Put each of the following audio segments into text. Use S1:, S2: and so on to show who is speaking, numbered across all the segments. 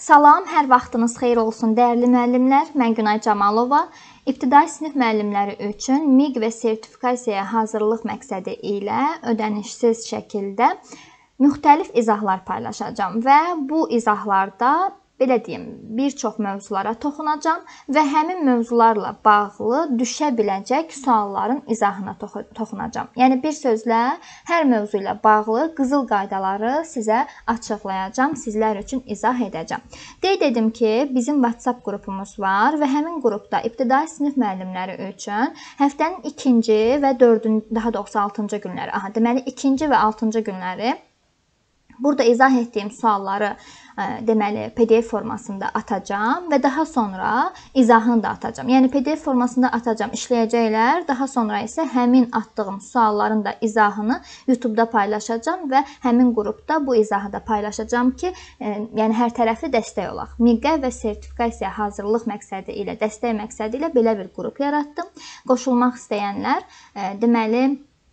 S1: Salam, hər vaxtınız xeyir olsun dəyərli müəllimlər. Mən Günay Camalova. İbtidai sinif müəllimləri üçün MİQ və sertifikasiyaya hazırlıq məqsədi ilə ödənişsiz şəkildə müxtəlif izahlar paylaşacağam və bu izahlarda belə deyim, bir çox mövzulara toxunacağam və həmin mövzularla bağlı düşə biləcək sualların izahına toxunacağam. Yəni bir sözlə hər mövzu ilə bağlı qızıl qaydaları sizə açıqlayacağam, sizlər üçün izah edəcəm. Qeyd edim ki, bizim WhatsApp qrupumuz var və həmin qrupda ibtidai sinif müəllimləri üçün həftənin 2-ci və 4-cü, daha doğrusu 6-cı günləri, deməli 2-ci və 6-cı günləri burada izah etdiyim sualları deməli PDF formasında atacağam və daha sonra izahını da atacağam. Yəni PDF formasında atacağam, işləyəcəklər. Daha sonra isə həmin atdığım sualların da izahını YouTube-da paylaşacağam və həmin qrupda bu izahı da paylaşacağam ki, yəni hər tərəfli dəstək olaq. MİQ və sertifikasiya hazırlıq məqsədi ilə, dəstək məqsədi ilə belə bir qrup yaratdım. Qoşulmaq istəyənlər deməli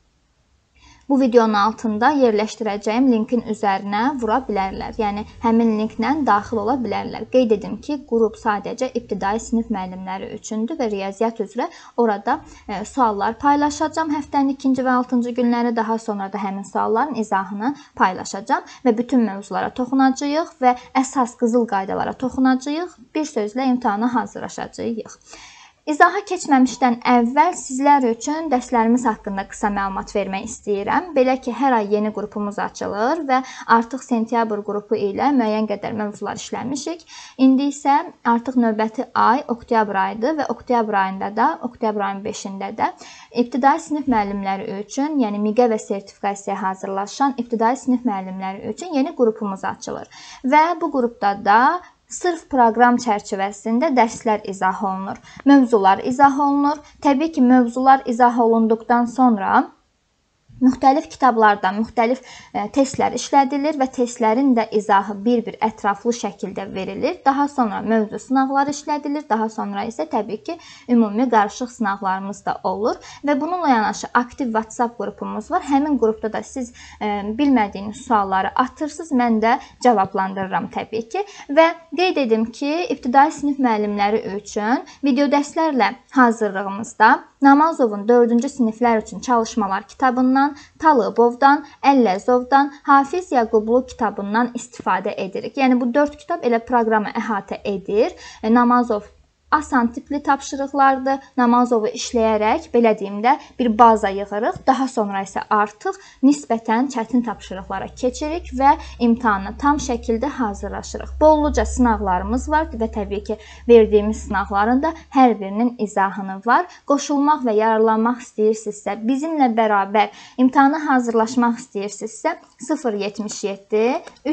S1: bu videonun altında yerləşdirəcəyim linkin üzərinə vura bilərlər. Yəni, həmin linklə daxil ola bilərlər. Qeyd edim ki, qrup sadəcə ibtidai sinif müəllimləri üçündür və riyaziyyat üzrə orada suallar paylaşacağam. Həftənin 2-ci və 6-cı günləri daha sonra da həmin sualların izahını paylaşacağam və bütün mövzulara toxunacağıq və əsas qızıl qaydalara toxunacağıq. Bir sözlə imtahana hazırlaşacağıq. İzaha keçməmişdən əvvəl sizlər üçün dərslərimiz haqqında qısa məlumat vermək istəyirəm. Belə ki, hər ay yeni qrupumuz açılır və artıq sentyabr qrupu ilə müəyyən qədər mövzular işləmişik. İndi isə artıq növbəti ay oktyabr ayıdır və oktyabr ayında da, oktyabr ayının 5-də də ibtidai sinif müəllimləri üçün, yəni MİQ və sertifikasiyaya hazırlaşan ibtidai sinif müəllimləri üçün yeni qrupumuz açılır. Və bu qrupda da sırf proqram çərçivəsində dərslər izah olunur, mövzular izah olunur. Təbii ki, mövzular izah olunduqdan sonra müxtəlif kitablardan müxtəlif testlər işlədilir və testlərin də izahı bir-bir ətraflı şəkildə verilir. Daha sonra mövzu sınaqları işlədilir. Daha sonra isə təbii ki, ümumi qarışıq sınaqlarımız da olur. Və bununla yanaşı aktiv WhatsApp qrupumuz var. Həmin qrupda da siz bilmədiyiniz sualları atırsınız. Mən də cavablandırıram təbii ki. Və qeyd edim ki, ibtidai sinif müəllimləri üçün video dərslərlə hazırlığımızda Namazovun 4-cü siniflər üçün çalışmalar kitabından, Talıbovdan, Əlləzovdan, Hafiz Yaqublu kitabından istifadə edirik. Yəni bu 4 kitab elə proqramı əhatə edir. Namazov asan tipli tapşırıqlardır. Namazovu işləyərək, belə deyim də, bir baza yığırıq. Daha sonra isə artıq nisbətən çətin tapşırıqlara keçirik və imtahana tam şəkildə hazırlaşırıq. Bolluca sınaqlarımız var və təbii ki, verdiyimiz sınaqların da hər birinin izahını var. Qoşulmaq və yararlanmaq istəyirsinizsə, bizimlə bərabər imtahana hazırlaşmaq istəyirsinizsə, 077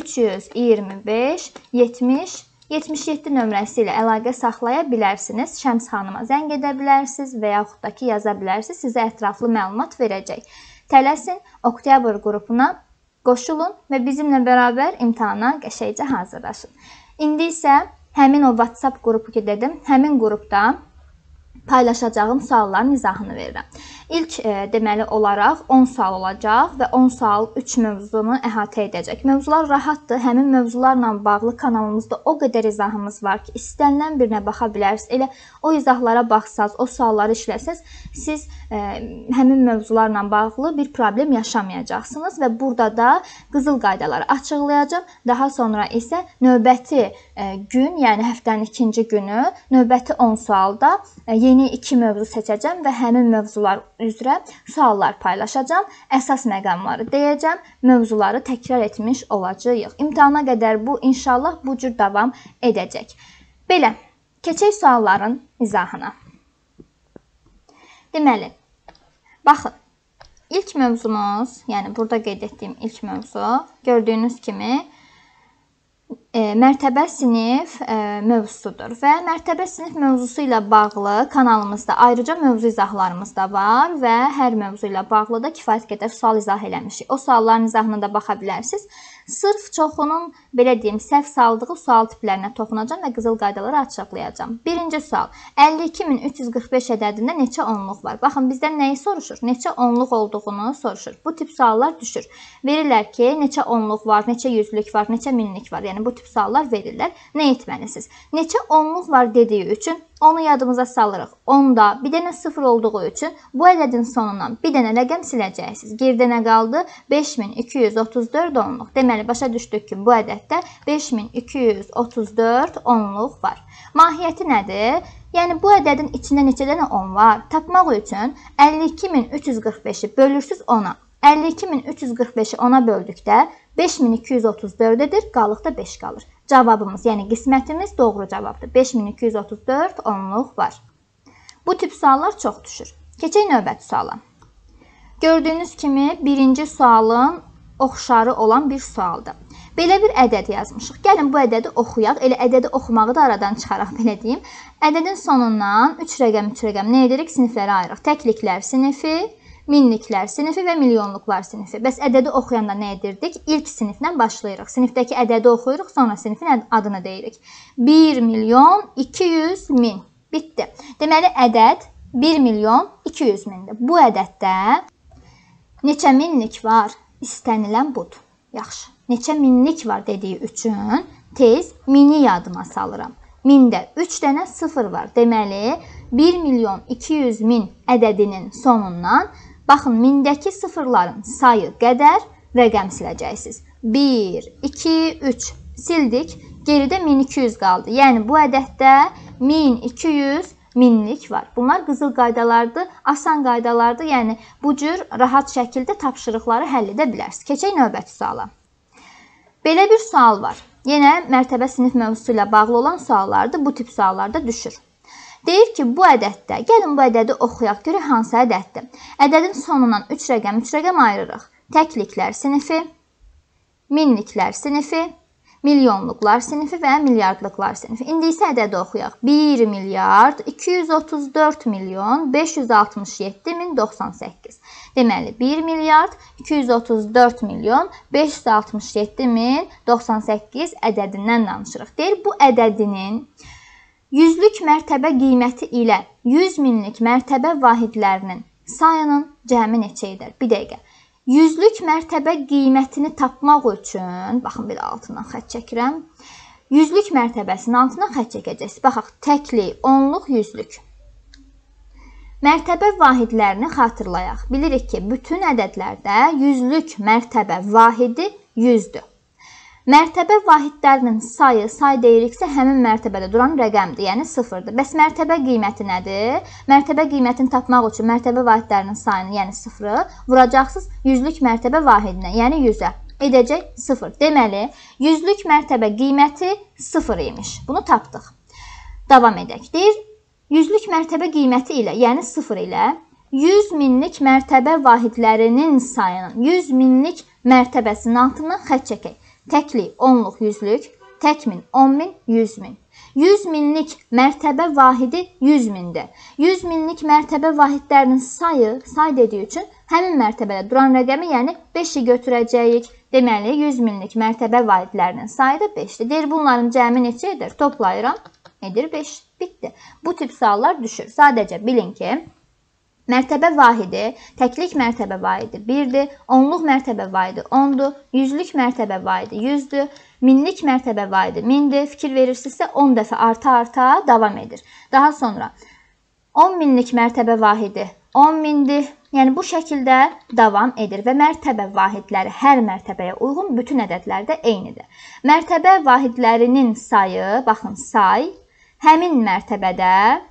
S1: 325 70 77 nömrəsi ilə əlaqə saxlaya bilərsiniz. Şəms xanıma zəng edə bilərsiniz və yaxud da ki, yaza bilərsiniz. Sizə ətraflı məlumat verəcək. Tələsin, oktyabr qrupuna qoşulun və bizimlə bərabər imtahana qəşəngcə hazırlaşın. İndi isə həmin o WhatsApp qrupu ki dedim, həmin qrupda paylaşacağım sualların izahını verirəm. İlk deməli olaraq 10 sual olacaq və 10 sual 3 mövzunu əhatə edəcək. Mövzular rahatdır. Həmin mövzularla bağlı kanalımızda o qədər izahımız var ki, istənilən birinə baxa bilərsiniz. Elə o izahlara baxsaz, o sualları işləsəz, siz həmin mövzularla bağlı bir problem yaşamayacaqsınız və burada da qızıl qaydaları açıqlayacağım. Daha sonra isə növbəti gün, yəni həftənin 2-ci günü, növbəti 10 sualda yeni 2 mövzu seçəcəm və həmin mövzular üzrə suallar paylaşacağam. Əsas məqamları deyəcəm, mövzuları təkrar etmiş olacağıq. İmtahana qədər bu, inşallah bu cür davam edəcək. Belə, keçək sualların izahına. Deməli, baxın, ilk mövzumuz, yəni burada qeyd etdiyim ilk mövzu, gördüyünüz kimi, mərtəbə sinif mövzusudur və mərtəbə sinif mövzusu ilə bağlı kanalımızda ayrıca mövzu izahlarımız da var və hər mövzu ilə bağlı da kifayət qədər sual izah eləmişik. O sualların izahına da baxa bilərsiniz. Sırf çoxunun, belə deyim, səhv saldığı sual tiplərinə toxunacağam və qızıl qaydaları açıqlayacağam. Birinci sual. 52345 ədədində neçə onluq var? Baxın, bizdən nəyi soruşur? Neçə onluq olduğunu soruşur. Bu tip suallar düşür. Verirlər ki, neçə onluq var, neçə yüzlük var, neçə minlik var. Yəni bu tip tip suallar verirlər. Nə etməlisiniz? Neçə onluq var dediyi üçün onu yadımıza salırıq. Onda bir dənə 0 olduğu üçün bu ədədin sonundan bir dənə rəqəm siləcəksiniz. Geridə nə qaldı? 5234 onluq. Deməli, başa düşdük ki, bu ədəddə 5234 onluq var. Mahiyyəti nədir? Yəni, bu ədədin içində neçə dənə 10 var? Tapmaq üçün 52345-i bölürsüz 10-a. 52345-i 10-a böldükdə 5234 edir, qalıqda 5 qalır. Cavabımız, yəni qismətimiz doğru cavabdır. 5234 onluq var. Bu tip suallar çox düşür. Keçək növbəti suala. Gördüyünüz kimi birinci sualın oxşarı olan bir sualdır. Belə bir ədəd yazmışıq. Gəlin bu ədədi oxuyaq. Elə ədədi oxumağı da aradan çıxaraq belə deyim. Ədədin sonundan 3 rəqəm nə edirik? Siniflərə ayırıq. Təkliklər sinifi, minliklər sinifi və milyonluqlar sinifi. Bəs ədədi oxuyanda nə edirdik? İlk siniflə başlayırıq. Sinifdəki ədədi oxuyuruq, sonra sinifin adını deyirik. 1 milyon 200 min. Bitdi. Deməli, ədəd 1 milyon 200 mindir. Bu ədəddə neçə minlik var? İstənilən budur. Yaxşı. Neçə minlik var dediyi üçün tez mini yadıma salıram. Mində 3 dənə 0 var. Deməli, 1 milyon 200 min ədədinin sonundan, baxın, mindəki sıfırların sayı qədər rəqəm siləcəksiniz. 1, 2, 3 sildik. Geridə 1200 qaldı. Yəni, bu ədəddə 1200 minlik var. Bunlar qızıl qaydalardır, asan qaydalardır. Yəni, bu cür rahat şəkildə tapşırıqları həll edə bilərsiniz. Keçək növbəti suala. Belə bir sual var. Yenə mərtəbə sinif mövzusu ilə bağlı olan suallardır. Bu tip suallarda düşür. Deyir ki, bu ədəddə, gəlin bu ədədi oxuyaq, görək hansı ədəddir. Ədədin sonundan 3 rəqəm ayırırıq. Təkliklər sinifi, minliklər sinifi, milyonluqlar sinifi və milyardlıqlar sinifi. İndi isə ədədi oxuyaq. 1 milyard 234 milyon 567 min 98. Deməli, 1 milyard 234 milyon 567 min 98 ədədindən danışırıq. Deyir, bu ədədinin yüzlük mərtəbə qiyməti ilə 100 minlik mərtəbə vahidlərinin sayının cəmi neçə edər? Bir dəqiqə. Yüzlük mərtəbə qiymətini tapmaq üçün, baxın, bir altından xətt çəkirəm. Yüzlük mərtəbəsinin altından xətt çəkəcəksiniz. Baxaq, təklik, onluq, yüzlük. Mərtəbə vahidlərini xatırlayaq. Bilirik ki, bütün ədədlərdə yüzlük mərtəbə vahidi 100-dür. Mərtəbə vahidlərinin sayı, say deyiriksə, həmin mərtəbədə duran rəqəmdir, yəni 0-dır. Bəs mərtəbə qiyməti nədir? Mərtəbə qiymətini tapmaq üçün mərtəbə vahidlərinin sayını, yəni 0-ı, vuracaqsınız yüzlük mərtəbə vahidinə, yəni 100-ə. Edəcək 0. Deməli, yüzlük mərtəbə qiyməti 0 imiş. Bunu tapdıq. Davam edək. Deyir, yüzlük mərtəbə qiyməti ilə, yəni 0 ilə 100 minlik mərtəbə vahidlərinin sayının 100 minlik mərtəbəsinin altından xətt çəkək. Təklik, onluq, yüzlük, təkmin, 10 min, 100 min. 100 minlik mərtəbə vahidi 100 mindir. 100 minlik mərtəbə vahidlərinin sayı, say dediyi üçün həmin mərtəbədə duran rəqəmi, yəni 5-i götürəcəyik. Deməli, 100 minlik mərtəbə vahidlərinin sayı da 5-dir. Deyir, bunların cəmi neçə edir? Toplayıram, edir 5. Bitdi. Bu tip suallar düşür. Sadəcə bilin ki, mərtəbə vahidi, təklik mərtəbə vahidi 1-dir, onluq mərtəbə vahidi 10-dur, yüzlük mərtəbə vahidi 100-dür, minlik mərtəbə vahidi 1000-dir. Fikir verirsinizsə 10 dəfə arta davam edir. Daha sonra 10 minlik mərtəbə vahidi 10 mindir. Yəni bu şəkildə davam edir və mərtəbə vahidləri hər mərtəbəyə uyğun bütün ədədlərdə eynidir. Mərtəbə vahidlərinin sayı, baxın, say həmin mərtəbədə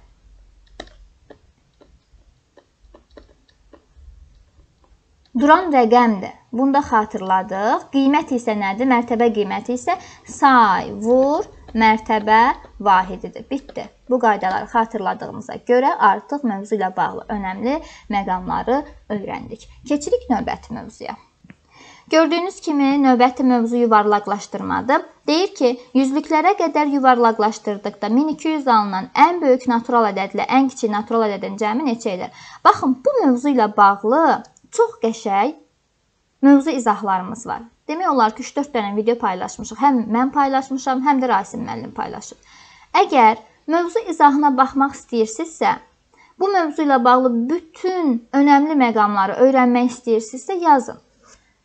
S1: duran rəqəmdir. Bunu da xatırladıq. Qiymət isə nədir? Mərtəbə qiyməti isə say, vur, mərtəbə vahididir. Bitdi. Bu qaydaları xatırladığımıza görə artıq mövzu ilə bağlı önəmli məqamları öyrəndik. Keçirik növbəti mövzuya. Gördüyünüz kimi növbəti mövzu yuvarlaqlaşdırmadır. Deyir ki, yüzlüklərə qədər yuvarlaqlaşdırdıqda 1200 alınan ən böyük natural ədədlə ən kiçik natural ədədin cəmi neçə edir? Baxın, bu mövzu ilə bağlı çox qəşəng mövzu izahlarımız var. Demək olar ki, 3-4 dənə video paylaşmışıq. Həm mən paylaşmışam, həm də Rasim müəllim paylaşıb. Əgər mövzu izahına baxmaq istəyirsinizsə, bu mövzu ilə bağlı bütün önəmli məqamları öyrənmək istəyirsinizsə yazın.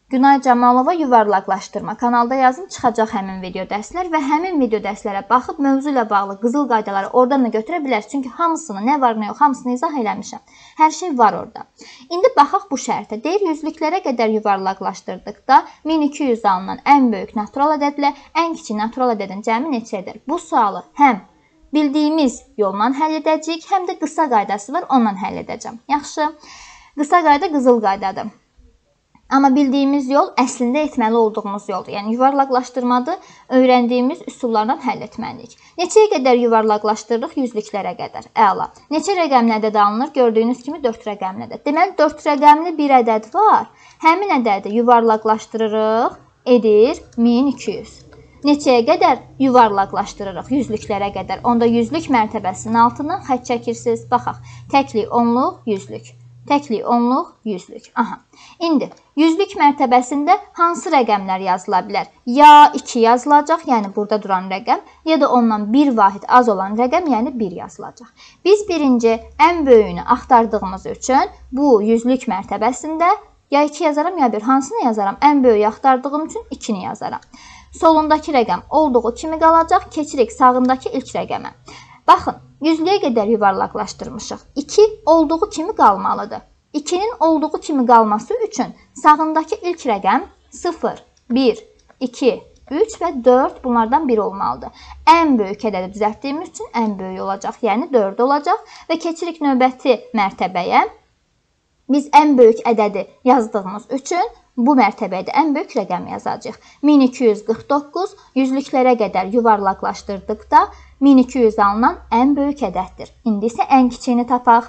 S1: Günay Camalova yuvarlaqlaşdırma. Kanalda yazın, çıxacaq həmin video dərslər və həmin video dərslərə baxıb mövzu ilə bağlı qızıl qaydaları oradan da götürə bilərsiniz. Çünki hamısını, nə var, nə yox, hamısını izah eləmişəm. Hər şey var orada. İndi baxaq bu şərtə. Deyir, yüzlüklərə qədər yuvarlaqlaşdırdıqda 1200 alınan ən böyük natural ədədlə ən kiçik natural ədədin cəmi neçə edir? Bu sualı həm bildiyimiz yolla həll edəcəyik, həm də qısa qaydası var, onunla həll edəcəm. Yaxşı. Qısa qayda qızıl qaydadır. Amma bildiyimiz yol əslində etməli olduğumuz yoldur. Yəni, yuvarlaqlaşdırmadı öyrəndiyimiz üsullardan həll etməliyik. Neçəyə qədər yuvarlaqlaşdırırıq? Yüzlüklərə qədər. Əla. Neçə rəqəmli ədəd alınır? Gördüyünüz kimi 4 rəqəmli ədəd. Deməli, 4 rəqəmli bir ədəd var. Həmin ədədi yuvarlaqlaşdırırıq. Edir 1200. Neçəyə qədər yuvarlaqlaşdırırıq? Yüzlüklərə qədər. Onda yüzlük mərtəbəsinin altından xətt çəkirsiniz. Baxaq. Təklik, onluq, yüzlük. Təklik, onluq, yüzlük. Aha. İndi, yüzlük mərtəbəsində hansı rəqəmlər yazıla bilər? Ya 2 yazılacaq, yəni burada duran rəqəm, ya da ondan bir vahid az olan rəqəm, yəni 1 yazılacaq. Biz birinci ən böyüyünü axtardığımız üçün bu yüzlük mərtəbəsində ya 2 yazaram, ya 1. Hansını yazaram? Ən böyüyü axtardığım üçün 2-ni yazaram. Solundakı rəqəm olduğu kimi qalacaq, keçirik sağındakı ilk rəqəmə. Baxın, yüzlüyə qədər yuvarlaqlaşdırmışıq. 2 olduğu kimi qalmalıdır. 2-nin olduğu kimi qalması üçün sağındakı ilk rəqəm 0, 1, 2, 3 və 4 bunlardan biri olmalıdır. Ən böyük ədədi düzəltdiyimiz üçün ən böyük olacaq, yəni 4 olacaq və keçirik növbəti mərtəbəyə. Biz ən böyük ədədi yazdığımız üçün bu mərtəbədə ən böyük rəqəmi yazacağıq. 1249 yüzlüklərə qədər yuvarlaqlaşdırdıqda 1200 alınan ən böyük ədəddir. İndi isə ən kiçiyini tapaq.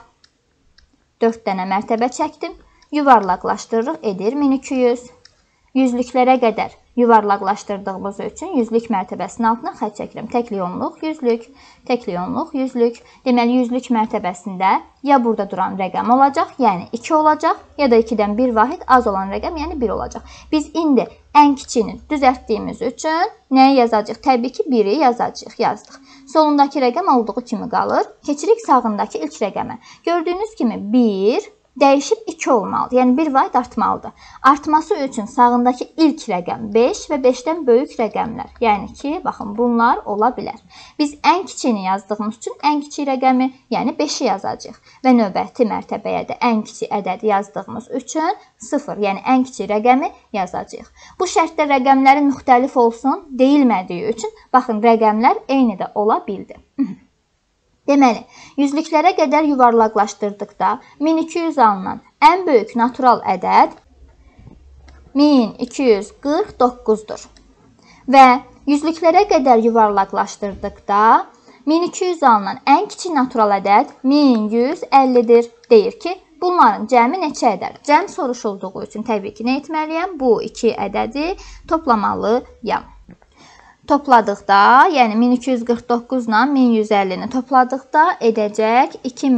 S1: 4 dənə mərtəbə çəkdim. Yuvarlaqlaşdırırıq, edir 1200. Yüzlüklərə qədər yuvarlaqlaşdırdığımız üçün yüzlük mərtəbəsinin altına xətt çəkirəm. Təklik, onluq, yüzlük. Təklik, onluq, yüzlük. Deməli, yüzlük mərtəbəsində ya burada duran rəqəm olacaq, yəni 2 olacaq, ya da 2-dən bir vahid az olan rəqəm, yəni 1 olacaq. Biz indi ən kiçiyini düzəltdiyimiz üçün nəyi yazacağıq? Təbii ki, 1-i yazacağıq, yazdıq. Solundakı rəqəm olduğu kimi qalır. Keçirik sağındakı ilk rəqəmə. Gördüyünüz kimi 1 dəyişib 2 olmalıdır. Yəni, bir vahid artmalıdır. Artması üçün sağındakı ilk rəqəm 5 və 5-dən böyük rəqəmlər. Yəni ki, baxın, bunlar ola bilər. Biz ən kiçiyini yazdığımız üçün ən kiçik rəqəmi, yəni 5-i yazacağıq. Və növbəti mərtəbəyə də ən kiçik ədədi yazdığımız üçün 0, yəni ən kiçik rəqəmi yazacağıq. Bu şərtdə rəqəmlərin müxtəlif olsun deyilmədiyi üçün, baxın, rəqəmlər eyni də ola bildi. Deməli, yüzlüklərə qədər yuvarlaqlaşdırdıqda 1200 alınan ən böyük natural ədəd 1249-dur. Və yüzlüklərə qədər yuvarlaqlaşdırdıqda 1200 alınan ən kiçik natural ədəd 1150-dir. Deyir ki, bunların cəmi neçə ədər? Cəm soruşulduğu üçün təbii ki, nə etməliyəm? Bu iki ədədi toplamalıyam. Topladıqda, yəni 1249 ilə 1150-ni topladıqda edəcək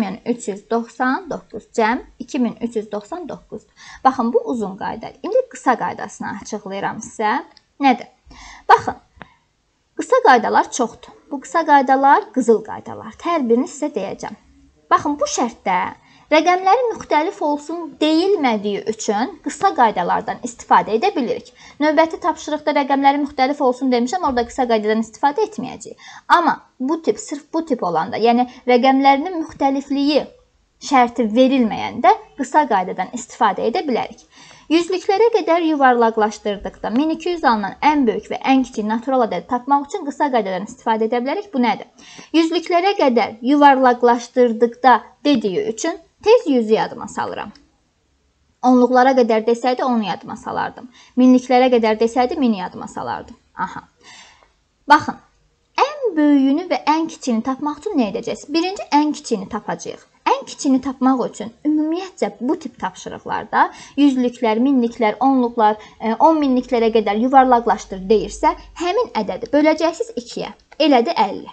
S1: 2399. Cəm 2399-dur. Baxın, bu uzun qaydadır. İndi qısa qaydasını açıqlayıram sizə. Nədir? Baxın, qısa qaydalar çoxdur. Bu qısa qaydalar qızıl qaydalardır. Hər birini sizə deyəcəm. Baxın, bu şərtdə rəqəmləri müxtəlif olsun deyilmədiyi üçün qısa qaydalardan istifadə edə bilirik. Növbəti tapşırıqda rəqəmləri müxtəlif olsun demişəm, orada qısa qaydadan istifadə etməyəcəyik. Amma bu tip, sırf bu tip olanda, yəni rəqəmlərinin müxtəlifliyi şərti verilməyəndə qısa qaydadan istifadə edə bilərik. Yüzlüklərə qədər yuvarlaqlaşdırdıqda 1200 alınan ən böyük və ən kiçik natural ədədi tapmaq üçün qısa qaydadan istifadə edə bilərik. Bu nədir? Yüzlüklərə qədər yuvarlaqlaşdırdıqda dediyi üçün tez 100-ü yadıma salıram. Onluqlara qədər desəydi, onu yadıma salardım. Minliklərə qədər desəydi, 1000-i yadıma salardım. Aha. Baxın, ən böyüyünü və ən kiçiyini tapmaq üçün nə edəcəyiz? Birinci, ən kiçiyini tapacağıq. Ən kiçiyini tapmaq üçün ümumiyyətcə bu tip tapşırıqlarda yüzlüklər, minliklər, onluqlar, 10 minliklərə qədər yuvarlaqlaşdır deyirsə, həmin ədədi böləcəksiniz 2-yə. Elədi 50.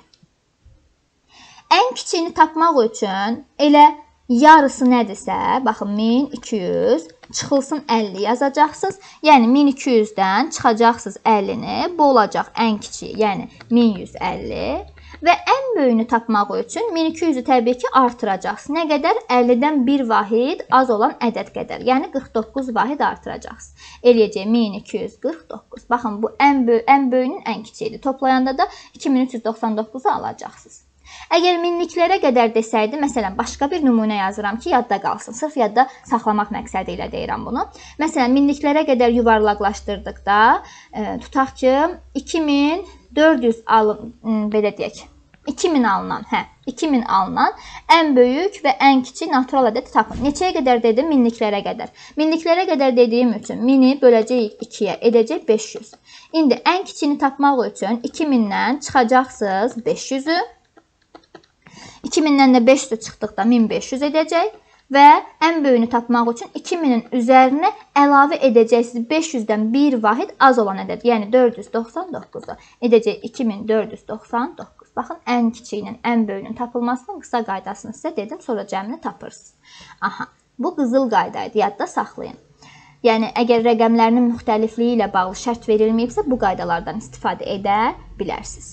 S1: Ən kiçiyini tapmaq üçün elə yarısı nədirsə, baxın 1200 çıxılsın 50 yazacaqsınız. Yəni 1200-dən çıxacaqsınız 50-ni, bu olacaq ən kiçiyi, yəni 1150. Və ən böyüyünü tapmaq üçün 1200-ü təbii ki artıracaqsınız. Nə qədər? 50-dən 1 vahid az olan ədəd qədər. Yəni 49 vahid artıracaqsınız. Eləyəcək 1249. Baxın, bu ən böyüyünün ən kiçiyidir. Toplayanda da 2399-u alacaqsınız. Əgər minliklərə qədər desəydi, məsələn, başqa bir nümunə yazıram ki, yadda qalsın. Sırf yadda saxlamaq məqsədi ilə deyirəm bunu. Məsələn, minliklərə qədər yuvarlaqlaşdırdıqda, tutaq ki, 2400 belə deyək, 2000 alınan ən böyük və ən kiçik natural ədədi tapın. Neçəyə qədər dedim? Minliklərə qədər. Minliklərə qədər dediyim üçün 1000-i böləcəyik 2-yə, edəcək 500. İndi ən kiçiyini tapmaq üçün 2000-dən çıxacaqsınız 500-ü. 2000-dən də 500 çıxdıqda 1500 edəcək və ən böyüyünü tapmaq üçün 2000-in üzərinə əlavə edəcəksiniz 500-dən 1 vahid az olan ədəd, yəni 499-u edəcək 2499. Baxın, ən kiçiyinin ən böyüyünün tapılmasının qısa qaydasını sizə dedim, sonra cəmini tapırsınız. Aha, bu qızıl qaydaydı, yadda saxlayın. Yəni, əgər rəqəmlərinin müxtəlifliyi ilə bağlı şərt verilməyibsə, bu qaydalardan istifadə edə bilərsiniz.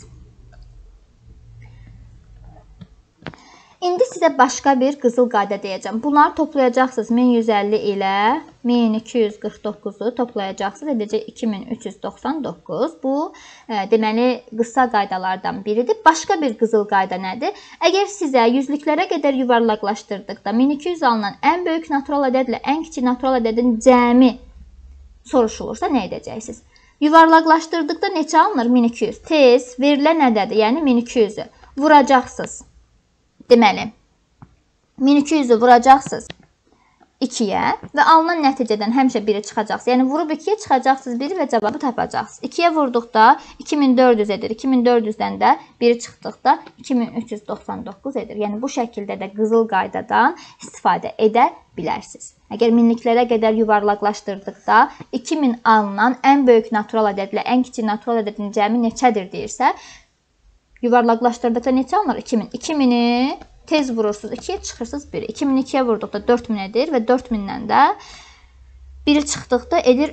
S1: İndi sizə başqa bir qızıl qayda deyəcəm. Bunları toplayacaqsınız 1150 ilə 1249-u toplayacaqsınız, edəcək 2399. Bu, deməli, qısa qaydalardan biridir. Başqa bir qızıl qayda nədir? Əgər sizə yüzlüklərə qədər yuvarlaqlaşdırdıqda 1200 alınan ən böyük natural ədədlə ən kiçik natural ədədin cəmi soruşulursa, nə edəcəksiniz? Yuvarlaqlaşdırdıqda neçə alınır? 1200. Tez verilən ədədi, yəni 1200-ü vuracaqsınız. Deməli, 1200-ü vuracaqsınız 2-yə və alınan nəticədən həmişə 1-i çıxacaqsınız. Yəni, vurub 2-yə çıxacaqsınız 1-i və cavabı tapacaqsınız. 2-yə vurduqda 2400 edir. 2400-dən də 1-i çıxdıqda 2399 edir. Yəni, bu şəkildə də qızıl qaydadan istifadə edə bilərsiniz. Əgər minliklərə qədər yuvarlaqlaşdırdıqda 2000 alınan ən böyük natural ədədlə ən kiçik natural ədədin cəmi neçədir deyirsə, yuvarlaqlaşdırdıqda neçə alınır? 2000. 2000-i tez vurursunuz 2-yə, çıxırsınız 1. 2000-i 2-yə vurduqda 4000 edir və 4000-dən də 1-i çıxdıqda edir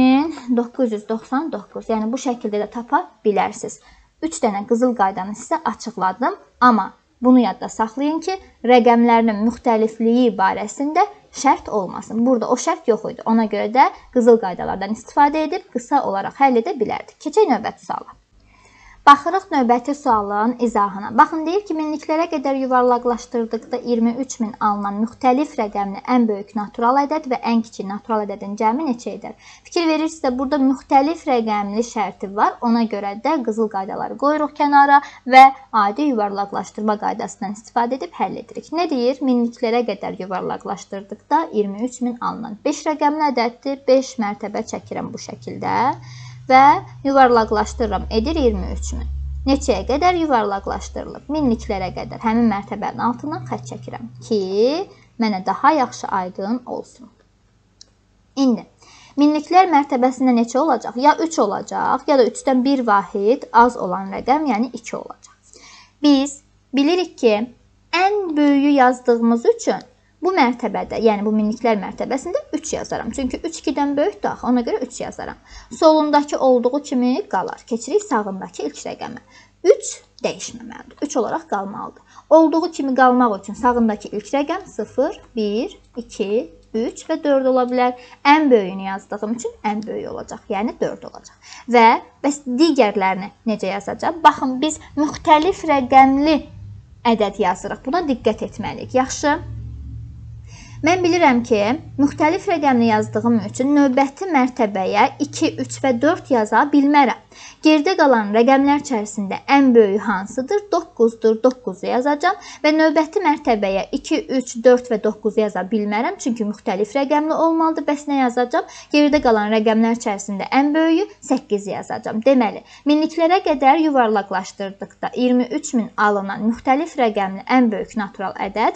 S1: 3999. Yəni, bu şəkildə də tapa bilərsiniz. 3 dənə qızıl qaydanı sizə açıqladım. Amma bunu yadda saxlayın ki, rəqəmlərinin müxtəlifliyi barəsində şərt olmasın. Burada o şərt yox idi. Ona görə də qızıl qaydalardan istifadə edib qısa olaraq həll edə bilərdik. Keçək növbəti suala. Baxırıq növbəti sualın izahına. Baxın, deyir ki, minliklərə qədər yuvarlaqlaşdırdıqda 23000 alınan müxtəlif rəqəmli ən böyük natural ədəd və ən kiçik natural ədədin cəmi neçə edər? Fikir verirsinizsə, burada müxtəlif rəqəmli şərti var. Ona görə də qızıl qaydaları qoyuruq kənara və adi yuvarlaqlaşdırma qaydasından istifadə edib həll edirik. Nə deyir? Minliklərə qədər yuvarlaqlaşdırdıqda 23000 alınan 5 rəqəmli ədəddir. 5 mərtəbə çəkirəm bu şəkildə. Və yuvarlaqlaşdırıram, edir 23000. Neçəyə qədər yuvarlaqlaşdırılıb? Minliklərə qədər. Həmin mərtəbənin altından xətt çəkirəm ki, mənə daha yaxşı aydın olsun. İndi, minliklər mərtəbəsində neçə olacaq? Ya 3 olacaq, ya da 3-dən 1 vahid az olan rəqəm, yəni 2 olacaq. Biz bilirik ki, ən böyüyü yazdığımız üçün bu mərtəbədə, yəni bu minliklər mərtəbəsində 3 yazaram. Çünki 3 2-dən böyükdür axı, ona görə 3 yazaram. Solundakı olduğu kimi qalar. Keçirik sağındakı ilk rəqəmə. 3 dəyişməməlidir. 3 olaraq qalmalıdır. Olduğu kimi qalmaq üçün sağındakı ilk rəqəm 0, 1, 2, 3 və 4 ola bilər. Ən böyüyünü yazdığım üçün ən böyük olacaq, yəni 4 olacaq. Və bəs digərlərini necə yazacaq? Baxın, biz müxtəlif rəqəmli ədəd yazırıq. Buna diqqət etməliyik. Yaxşı. Mən bilirəm ki, müxtəlif rəqəmli yazdığım üçün növbəti mərtəbəyə 2, 3 və 4 yaza bilmərəm. Geridə qalan rəqəmlər içərisində ən böyük hansıdır? 9-dur, 9-u yazacağım və növbəti mərtəbəyə 2, 3, 4 və 9-u yaza bilmərəm. Çünki müxtəlif rəqəmli olmalıdır. Bəs nə yazacağım? Geridə qalan rəqəmlər içərisində ən böyüyü 8 yazacağım. Deməli, minliklərə qədər yuvarlaqlaşdırdıqda 23000 alınan müxtəlif rəqəmli ən böyük natural ədəd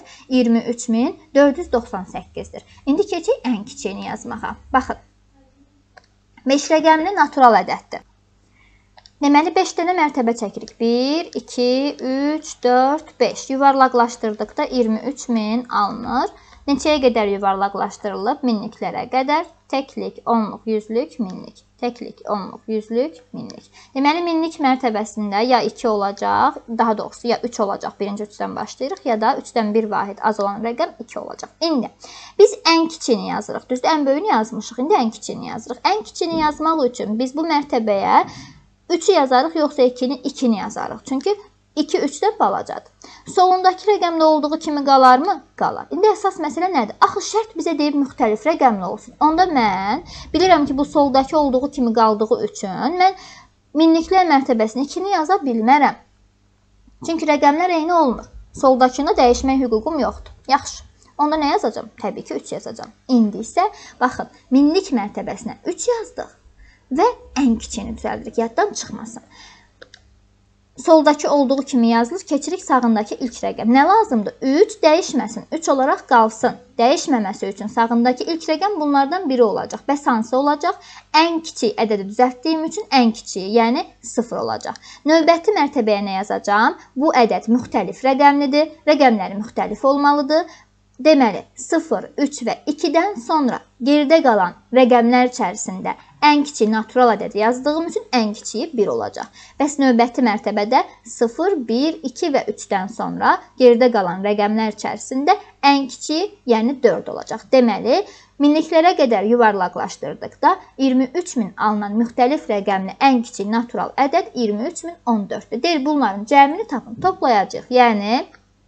S1: 23498-dir. İndi keçək ən kiçiyini yazmağa. Baxın, 5 rəqəmli natural ədəddir. Deməli, 5 dənə mərtəbə çəkirik. 1, 2, 3, 4, 5. Yuvarlaqlaşdırdıqda 23000 alınır. Neçəyə qədər yuvarlaqlaşdırılıb? Minliklərə qədər. Təklik, onluq, yüzlük, minlik. Təklik, onluq, yüzlük, minlik. Deməli, minlik mərtəbəsində ya 2 olacaq, daha doğrusu ya 3 olacaq. Birinci 3-dən başlayırıq, ya da 3-dən 1 vahid az olan rəqəm 2 olacaq. İndi biz ən kiçiyini yazırıq. Düzdür, ən böyüyünü yazmışıq. İndi ən kiçiyini yazırıq. Ən kiçiyini yazmaq üçün biz bu mərtəbəyə 3-ü yazarıq, yoxsa 2-ni yazarıq. Çünki 2 3-dən balacadır. Solundakı rəqəmdə olduğu kimi qalarmı? Qalar. İndi əsas məsələ nədir? Axı şərt bizə deyib müxtəlif rəqəmli olsun. Onda mən bilirəm ki, bu soldakı olduğu kimi qaldığı üçün mən minliklər mərtəbəsini 2-ni yaza bilmərəm. Çünki rəqəmlər eyni olmur. Soldakını dəyişmək hüququm yoxdur. Yaxşı. Onda nə yazacağam? Təbii ki, 3 yazacağım. İndi isə baxın, minlik mərtəbəsinə 3 yazdıq və ən kiçiyini düzəldirik. Yaddan çıxmasın. Soldakı olduğu kimi yazılır, keçirik sağındakı ilk rəqəm. Nə lazımdır? 3 dəyişməsin, 3 olaraq qalsın. Dəyişməməsi üçün sağındakı ilk rəqəm bunlardan biri olacaq. Bəs hansı olacaq? Ən kiçik ədədi düzəltdiyim üçün ən kiçiyi, yəni 0 olacaq. Növbəti mərtəbəyə nə yazacağam? Bu ədəd müxtəlif rəqəmlidir, rəqəmləri müxtəlif olmalıdır. Deməli, 0, 3 və 2-dən sonra geridə qalan rəqəmlər içərisində ən kiçik natural ədədi yazdığım üçün ən kiçiyi 1 olacaq. Bəs növbəti mərtəbədə 0, 1, 2 və 3-dən sonra geridə qalan rəqəmlər içərisində ən kiçiyi, yəni 4 olacaq. Deməli, minliklərə qədər yuvarlaqlaşdırdıqda 23.000 alınan müxtəlif rəqəmli ən kiçik natural ədəd 23.014-dür. Deyil, bunların cəmini tapın, toplayacağıq. Yəni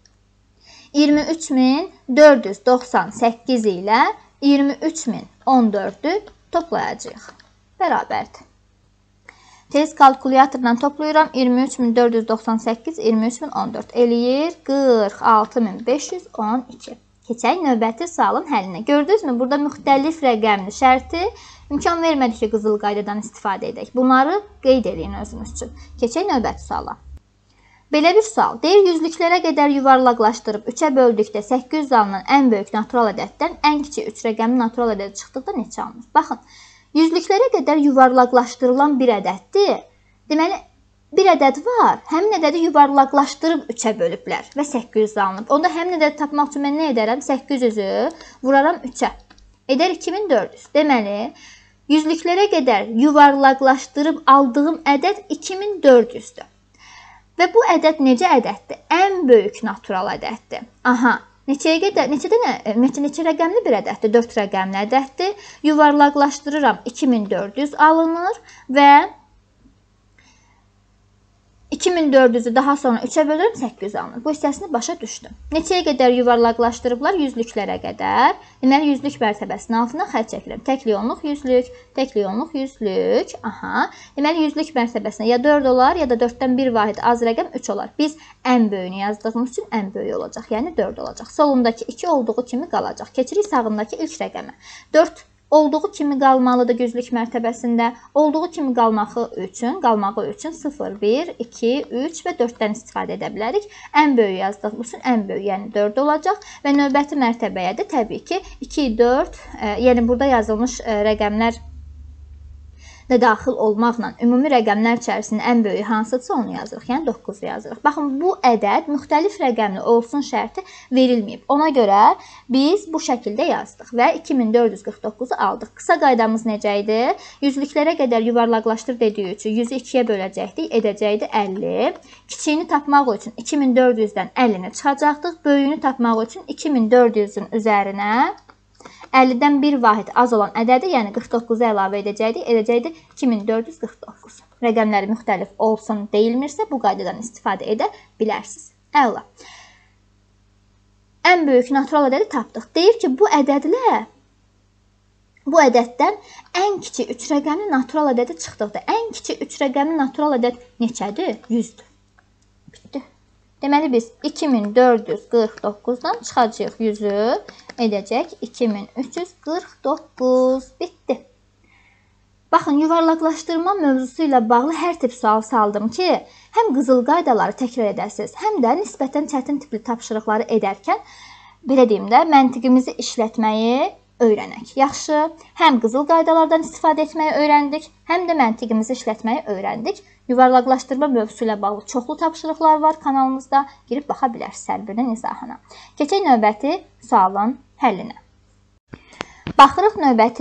S1: 23.498 ilə 23.014-ü toplayacağıq. Bərabərdir. Tez kalkulyatorla toplayıram. 23.498, 23.014 eləyir 46.512. Keçək növbəti sualın həllinə. Gördünüzmü? Burada müxtəlif rəqəmli şərti imkan vermədik ki, qızıl qaydadan istifadə edək. Bunları qeyd edin özünüz üçün. Keçək növbəti suala. Belə bir sual. Deyir, yüzlüklərə qədər yuvarlaqlaşdırıb 3-ə böldükdə 800 alınan ən böyük natural ədəddən ən kiçik 3 rəqəmli natural ədədi çıxdıqda neçə alınır? Baxın, yüzlüklərə qədər yuvarlaqlaşdırılan bir ədəddir. Deməli, bir ədəd var, həmin ədədi yuvarlaqlaşdırıb 3-ə bölüblər və 800 alınıb. Onda həmin ədədi tapmaq üçün mən nə edərəm? 800-ü vuraram 3-ə. Edər 2400. Deməli, yüzlüklərə qədər yuvarlaqlaşdırıb aldığım ədəd 2400-dür. Və bu ədəd necə ədəddir? Ən böyük natural ədəddir. Aha, neçə rəqəmli bir ədəddir? 4 rəqəmli ədəddir. Yuvarlaqlaşdırıram, 2400 alınır və 2400-ü daha sonra 3-ə bölürüm, 800 alınır. Bu hissəsini başa düşdüm. Neçəyə qədər yuvarlaqlaşdırıblar? Yüzlüklərə qədər. Deməli, yüzlük mərtəbəsinin altına xətt çəkilir. Təkli onluq yüzlük, təkli onluq yüzlük. Aha. Deməli, yüzlük mərtəbəsinə ya 4 olar, ya da 4-dən 1 vahid az rəqəm 3 olar. Biz ən böyüyünü yazdığımız üçün ən böyük olacaq. Yəni 4 olacaq. Solundakı 2 olduğu kimi qalacaq. Keçirik sağındakı ilk rəqəmə. 4 olduğu kimi qalmalıdır yüzlük mərtəbəsində. Olduğu kimi qalmağı üçün 0, 1, 2, 3 və 4-dən istifadə edə bilərik. Ən böyük yazdığımız üçün ən böyük, yəni 4 olacaq. Və növbəti mərtəbəyə də təbii ki 2, 4, yəni burada yazılmış rəqəmlər də daxil olmaqla ümumi rəqəmlər içərisində ən böyük hansıdırsa onu yazırıq. Yəni 9 yazırıq. Baxın, bu ədəd müxtəlif rəqəmli olsun şərti verilməyib. Ona görə biz bu şəkildə yazdıq və 2449-u aldıq. Qısa qaydamız necə idi? Yüzlüklərə qədər yuvarlaqlaşdır dediyi üçün 100-ü 2-yə böləcəkdik, edəcəkdi 50. Kiçiyini tapmaq üçün 2400-dən 50-ni çıxacaqdıq. Böyüyünü tapmaq üçün 2400-ün üzərinə 50-dən 1 vahid az olan ədədi, yəni 49-u əlavə edəcəkdik, edəcəkdi 2449. Rəqəmləri müxtəlif olsun deyilmirsə, bu qaydadan istifadə edə bilərsiniz. Əla. Ən böyük natural ədədi tapdıq. Deyir ki, bu ədəddən ən kiçik 3 rəqəmli natural ədədi çıxdıqda, ən kiçik 3 rəqəmli natural ədəd neçədir? 100-dür. Bitdi. Deməli, biz 2449-dan çıxacağıq 100-ü, edəcək 2349. Bitdi. Baxın, yuvarlaqlaşdırma mövzusu ilə bağlı hər tip sual saldım ki, həm qızıl qaydaları təkrar edəsiniz, həm də nisbətən çətin tipli tapşırıqları edərkən, belə deyim də, məntiqimizi işlətməyi öyrənək. Yaxşı, həm qızıl qaydalardan istifadə etməyi öyrəndik, həm də məntiqimizi işlətməyi öyrəndik. Yuvarlaqlaşdırma mövzusu ilə bağlı çoxlu tapşırıqlar var kanalımızda. Girib baxa bilərsiniz hər birinin izahına. Keçək növbəti sualın həllinə. Baxırıq növbəti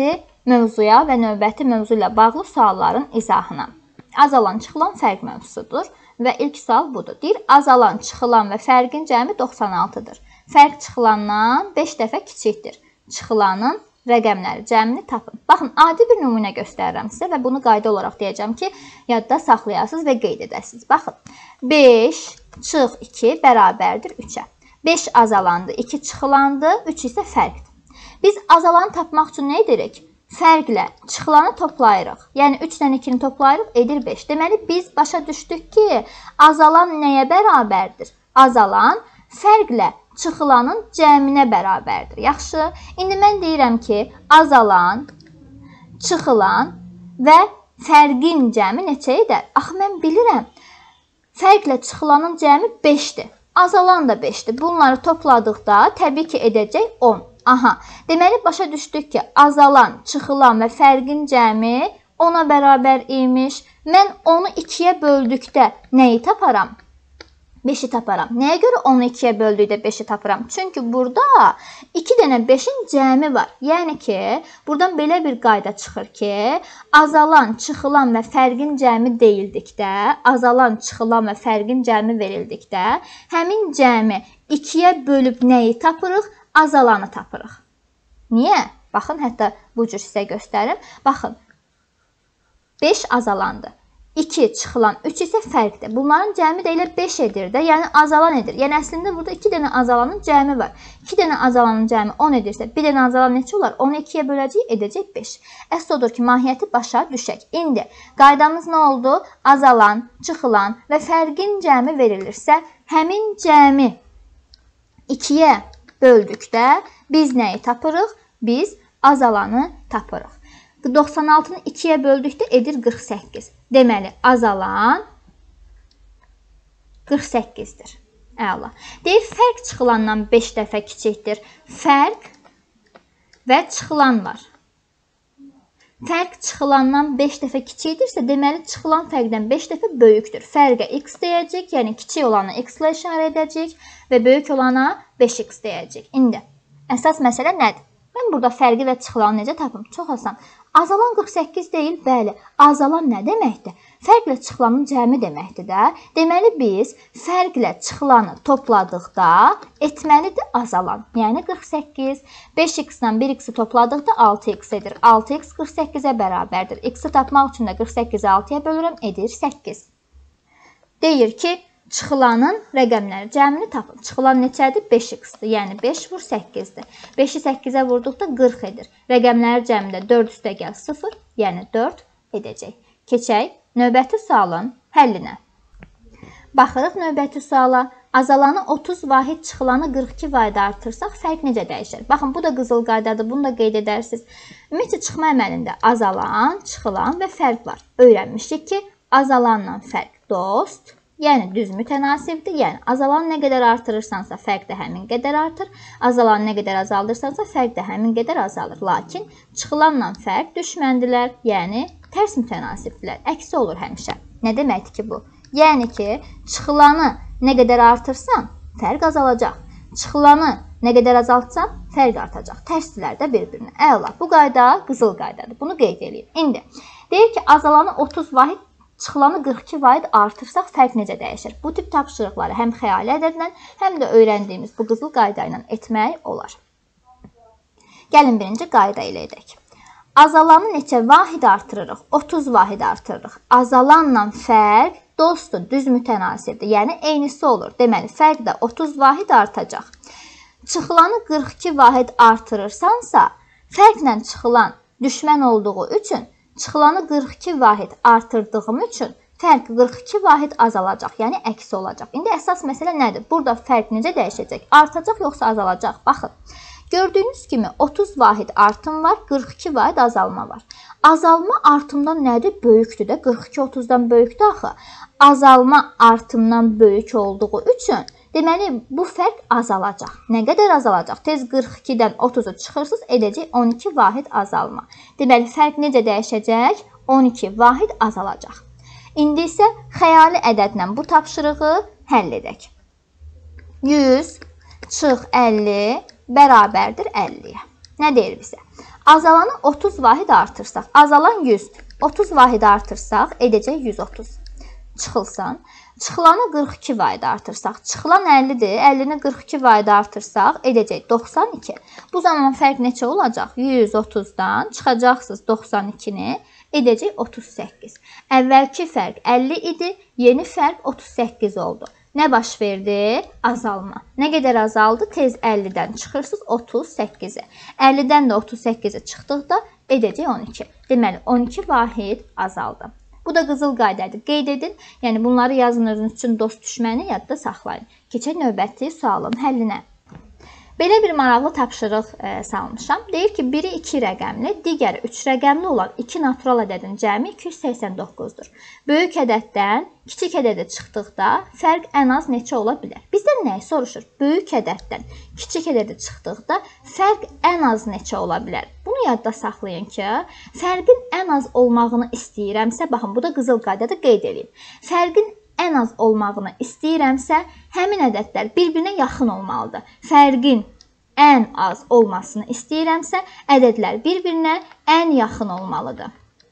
S1: mövzuya və növbəti mövzu ilə bağlı sualların izahına. Azalan, çıxılan fərq mövzusudur və ilk sual budur. Deyir, azalan, çıxılan və fərqin cəmi 96-dır. Fərq çıxılandan 5 dəfə kiçikdir. Çıxılanın rəqəmləri cəmini tapın. Baxın, adi bir nümunə göstərirəm sizə və bunu qayda olaraq deyəcəm ki, yadda saxlayasınız və qeyd edəsiniz. Baxın, 5 çıx 2 bərabərdir 3-ə. 5 azalandı, 2 çıxılandı, 3 isə fərqdir. Biz azalanı tapmaq üçün nə edirik? Fərqlə çıxılanı toplayırıq. Yəni 3-dən 2-ni toplayırıq, edir 5. Deməli, biz başa düşdük ki, azalan nəyə bərabərdir? Azalan fərqlə çıxılanın cəminə bərabərdir. Yaxşı, indi mən deyirəm ki, azalan, çıxılan və fərqin cəmi neçə edər? Axı, mən bilirəm, fərqlə çıxılanın cəmi 5-dir. Azalan da 5-dir. Bunları topladıqda təbii ki, edəcək 10. Aha, deməli başa düşdük ki, azalan, çıxılan və fərqin cəmi 10-a bərabər imiş. Mən onu 2-yə böldükdə nəyi taparam? 5-i taparam. Nəyə görə onu 2-yə böldükdə 5-i taparam? Çünki burada 2 dənə 5-in cəmi var. Yəni ki, buradan belə bir qayda çıxır ki, azalan, çıxılan və fərqin cəmi deyildikdə, azalan, çıxılan və fərqin cəmi verildikdə, həmin cəmi 2-yə bölüb nəyi tapırıq? Azalanı tapırıq. Niyə? Baxın, hətta bu cür sizə göstərim. Baxın, 5 azalandı. 2 çıxılan, 3 isə fərqdir. Bunların cəmi də elə 5 edir də, yəni azalan edir. Yəni əslində burada 2 dənə azalanın cəmi var. 2 dənə azalanın cəmi 10 edirsə, 1 dənə azalan neçə olar? 10-u 2-yə böləcək, edəcək 5. Əsl odur ki, mahiyyəti başa düşək. İndi qaydamız nə oldu? Azalan, çıxılan və fərqin cəmi verilirsə, həmin cəmi 2-yə böldükdə biz nəyi tapırıq? Biz azalanı tapırıq. 96-nı 2-yə böldükdə edir 48. Deməli, azalan 48-dir. Əla. Deyir, fərq çıxılandan 5 dəfə kiçikdir. Fərq və çıxılan var. Fərq çıxılandan 5 dəfə kiçikdirsə, deməli, çıxılan fərqdən 5 dəfə böyükdür. Fərqə x deyəcək, yəni kiçik olanı x ilə işarə edəcək və böyük olana 5x deyəcək. İndi, əsas məsələ nədir? Mən burada fərqi və çıxılanı necə tapım? Çox asan. Azalan 48 deyil, bəli. Azalan nə deməkdir? Fərqlə çıxılanın cəmi deməkdir də. Deməli, biz fərqlə çıxılanı topladıqda etməlidir azalan. Yəni 48. 5x-lə 1x-i topladıqda 6x edir. 6x 48-ə bərabərdir. X-i tapmaq üçün də 48-i 6-ya bölürəm, edir 8. Deyir ki, çıxılanın rəqəmləri cəmini tapın. Çıxılan neçədir? 5x-dir. Yəni 5 vur 8-dir. 5-i 8-ə vurduqda 40 edir. Rəqəmləri cəmində 4 üstə gəl 0, yəni 4 edəcək. Keçək növbəti sualın həllinə. Baxırıq növbəti suala. Azalanı 30 vahid, çıxılanı 42 vahid artırsaq fərq necə dəyişir? Baxın, bu da qızıl qaydadır. Bunu da qeyd edərsiniz. Ümumiyyətlə, çıxma əməlində azalan, çıxılan və fərq var. Öyrənmişdik ki, azalanla fərq dost, yəni düz mütənasibdir. Yəni azalan nə qədər artırırsansa fərq də həmin qədər artır. Azalan nə qədər azaldırsansa fərq də həmin qədər azalır. Lakin çıxılanla fərq düşməndilər, yəni tərs mütənasibdirlər. Əksi olur həmişə. Nə deməkdir ki bu? Yəni ki, çıxılanı nə qədər artırsan fərq azalacaq. Çıxılanı nə qədər azaltsan fərq artacaq. Tərsdirlər də bir-birinə. Əla. Bu qayda qızıl qaydadır. Bunu qeyd edeyim. İndi deyir ki, azalanı 30 vahid, çıxılanı 42 vahid artırsaq fərq necə dəyişir? Bu tip tapşırıqları həm xəyali ədədlə, həm də öyrəndiyimiz bu qızıl qayda ilə etmək olar. Gəlin birinci qayda ilə edək. Azalanı neçə vahid artırırıq? 30 vahid artırırıq. Azalanla fərq dostdur, düz mütənasibdir. Yəni eynisi olur. Deməli, fərq də 30 vahid artacaq. Çıxılanı 42 vahid artırırsansa, fərqlə çıxılan düşmən olduğu üçün çıxılanı 42 vahid artırdığım üçün fərq 42 vahid azalacaq, yəni əksi olacaq. İndi əsas məsələ nədir? Burada fərq necə dəyişəcək? Artacaq yoxsa azalacaq? Baxın, gördüyünüz kimi 30 vahid artım var, 42 vahid azalma var. Azalma artımdan nədir? Böyükdür də, 42 30-dan böyükdür axı. Azalma artımdan böyük olduğu üçün deməli, bu fərq azalacaq. Nə qədər azalacaq? Tez 42-dən 30-u çıxırsınız, edəcək 12 vahid azalma. Deməli, fərq necə dəyişəcək? 12 vahid azalacaq. İndi isə xəyali ədədlə bu tapşırığı həll edək. 100 çıx 50 bərabərdir 50-yə. Nə deyir bizə? Azalanı 30 vahid artırsaq, azalan 100, 30 vahid artırsaq edəcək 130. Çıxılsan. Çıxılanı 42 vahid artırsaq, çıxılan 50-dir, 50-ni 42 vahid artırsaq edəcək 92. Bu zaman fərq neçə olacaq? 130-dan çıxacaqsınız 92-ni, edəcək 38. Əvvəlki fərq 50 idi, yeni fərq 38 oldu. Nə baş verdi? Azalma. Nə qədər azaldı? Tez 50-dən çıxırsınız 38-ə. 50-dən də 38-ə çıxdıqda edəcək 12. Deməli, 12 vahid azaldı. Bu da qızıl qaydadır. Qeyd edin. Yəni, bunları yazın özünüz üçün dost düşməni yadda saxlayın. Keçək növbəti sualın həllinə. Belə bir maraqlı tapşırıq salmışam. Deyir ki, biri 2 rəqəmli, digəri 3 rəqəmli olan 2 natural ədədin cəmi 289-dur. Böyük ədəddən kiçik ədədə çıxdıqda fərq ən az neçə ola bilər? Bizdən nəyi soruşur? Böyük ədəddən kiçik ədədə çıxdıqda fərq ən az neçə ola bilər? Bunu yadda saxlayın ki, fərqin ən az olmağını istəyirəmsə, baxın, bu da qızıl qaydada qeyd edeyim. Fərqin ən az olmağını istəyirəmsə, həmin ədədlər bir-birinə yaxın olmalıdır. Fərqin ən az olmasını istəyirəmsə, ədədlər bir-birinə ən yaxın olmalıdır.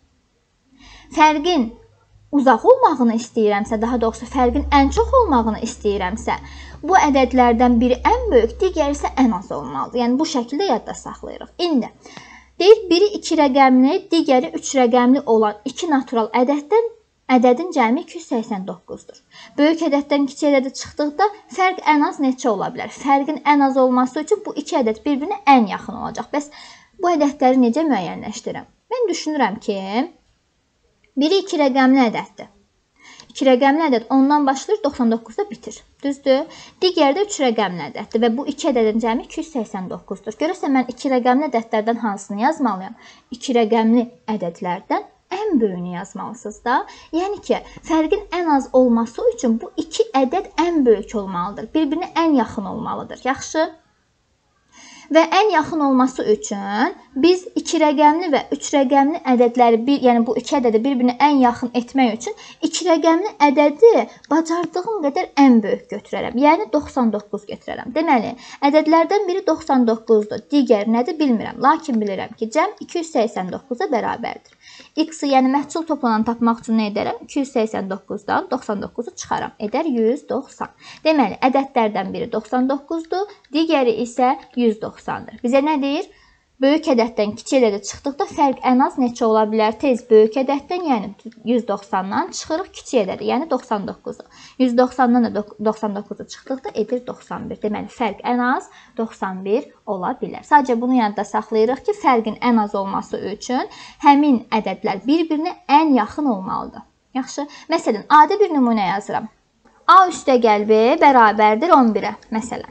S1: Fərqin uzaq olmağını istəyirəmsə, daha doğrusu fərqin ən çox olmağını istəyirəmsə, bu ədədlərdən biri ən böyük, digəri isə ən az olmalıdır. Yəni, bu şəkildə yadda saxlayırıq. İndi, deyir, biri 2 rəqəmli, digəri 3 rəqəmli olan 2 natural ədədin cəmi 289-dur. Böyük ədəddən kiçik ədədə çıxdıqda fərq ən az neçə ola bilər? Fərqin ən az olması üçün bu 2 ədəd bir-birinə ən yaxın olacaq. Bəs bu ədədləri necə müəyyənləşdirirəm? Mən düşünürəm ki, biri 2 rəqəmli ədəddir. 2 rəqəmli ədəd 10-dan başlayır, 99-da bitir. Düzdür? Digəri də 3 rəqəmli ədəddir və bu 2 ədədin cəmi 289-dur. Görürsən, mən 2 rəqəmli ədədlərdən hansını yazmalıyam? 2 rəqəmli ədədlərdən ən böyüyünü yazmalısınız da. Yəni ki, fərqin ən az olması üçün bu 2 ədəd ən böyük olmalıdır. Bir-birinə ən yaxın olmalıdır. Yaxşı? Və ən yaxın olması üçün biz 2 rəqəmli və 3 rəqəmli ədədləri, yəni bu 2 ədədi bir-birinə ən yaxın etmək üçün 2 rəqəmli ədədi bacardığım qədər ən böyük götürərəm. Yəni 99 götürərəm. Deməli, ədədlərdən biri 99-dur. Digəri nədir bilmirəm. Lakin bilirəm ki, cəm 289-a bərabərdir. X-i, yəni məhsul toplananı tapmaq üçün nə edərəm? 289-dan 99-u çıxaram. Edər 190. Deməli, ədədlərdən biri 99-dur, digəri isə 190-dır. Bizə nə deyir? Böyük ədəddən kiçik ədədə çıxdıqda fərq ən az neçə ola bilər? Tez böyük ədəddən, yəni 190-dan çıxırıq kiçik ədədə, yəni 99-u. 190-dan da 99-u çıxdıqda edir 91. Deməli, fərq ən az 91 ola bilər. Sadəcə bunu yadda saxlayırıq ki, fərqin ən az olması üçün həmin ədədlər bir-birinə ən yaxın olmalıdır. Yaxşı. Məsələn, adi bir nümunə yazıram. A üstəgəl B bərabərdir 11-ə. Məsələn,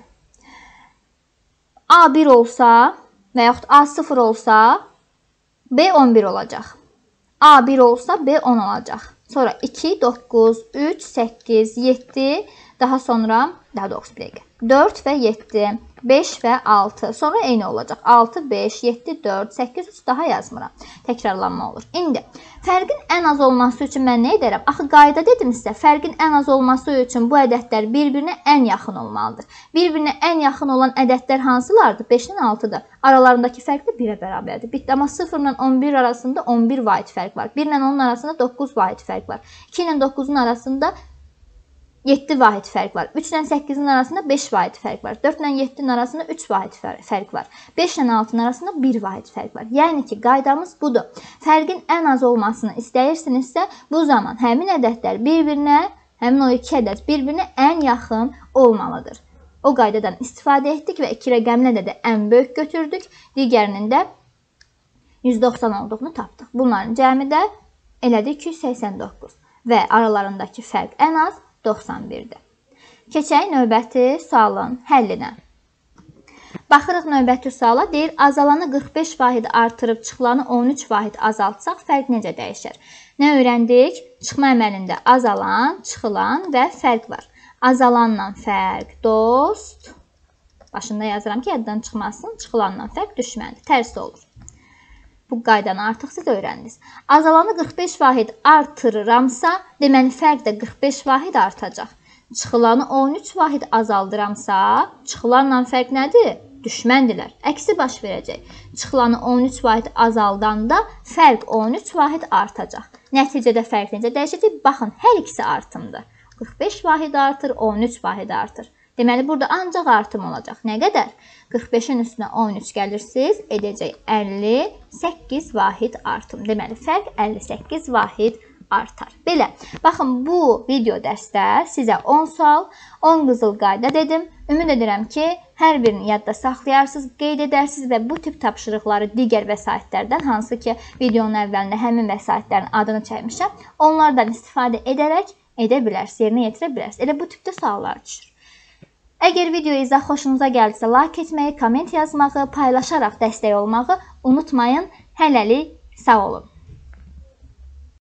S1: A1 olsa və yaxud A0 olsa B 11 olacaq. A1 olsa B 10 olacaq. Sonra 2, 9, 3, 8, 7, daha sonra, daha doğrusu bir dəqiqə, 4 və 7, 5 və 6, sonra eyni olacaq. 6, 5, 7, 4, 8, 3 daha yazmıram. Təkrarlanma olur. İndi, fərqin ən az olması üçün mən nə edərəm? Axı, qayda dedim sizə, fərqin ən az olması üçün bu ədədlər bir-birinə ən yaxın olmalıdır. Bir-birinə ən yaxın olan ədədlər hansılardır? 5-dən 6-dır. Aralarındakı fərq də 1-ə bərabərdir. Bitdi. Amma 0 ilə 11 arasında 11 vahid fərq var. 1 ilə 10 arasında 9 vahid fərq var. 2 ilə 9-un arasında 7 vahid fərq var. 3 ilə 8-in arasında 5 vahid fərq var. 4 ilə 7-in arasında 3 vahid fərq var. 5 ilə 6-ın arasında 1 vahid fərq var. Yəni ki, qaydamız budur. Fərqin ən az olmasını istəyirsinizsə, bu zaman həmin ədədlər bir-birinə, həmin o 2 ədəd bir-birinə ən yaxın olmalıdır. O qaydadan istifadə etdik və 2 rəqəmli ədədə ən böyük götürdük. Digərinin də 190 olduğunu tapdıq. Bunların cəmi də elədi 289 və aralarındakı fərq ən az 91-dir. Keçək növbəti sualın həllinə. Baxırıq növbəti suala. Deyir, azalanı 45 vahid artırıb çıxılanı 13 vahid azaltsaq fərq necə dəyişər? Nə öyrəndik? Çıxma əməlində azalan, çıxılan və fərq var. Azalanla fərq dost. Başında yazıram ki, yaddan çıxmasın. Çıxılanla fərq düşməndir. Tərsi olur. Bu qaydanı artıq siz öyrəndiniz. Azalanı 45 vahid artırıramsa, deməli fərq də 45 vahid artacaq. Çıxılanı 13 vahid azaldıramsa, çıxılanla fərq nədir? düşməndirlər. Əksi baş verəcək. Çıxılanı 13 vahid azaldanda fərq 13 vahid artacaq. Nəticədə fərq necə dəyişəcək? Baxın, hər ikisi artımdır. 45 vahid artır, 13 vahid artır. Deməli, burada ancaq artım olacaq. Nə qədər? 45-in üstünə 13 gəlirsiniz, edəcək 58 vahid artım. Deməli, fərq 58 vahid artar. Belə, baxın, bu video dərsdə sizə 10 sual, 10 qızıl qayda dedim. Ümid edirəm ki, hər birini yadda saxlayarsınız, qeyd edərsiniz və bu tip tapşırıqları digər vəsaitlərdən, hansı ki, videonun əvvəlində həmin vəsaitlərin adını çəkmişəm, onlardan istifadə edərək edə bilərsiniz, yerinə yetirə bilərsiniz. Elə bu tipdə suallar düşür. Əgər video izah xoşunuza gəldisə, like etməyi, komment yazmağı, paylaşaraq dəstək olmağı unutmayın. Hələlik sağ olun.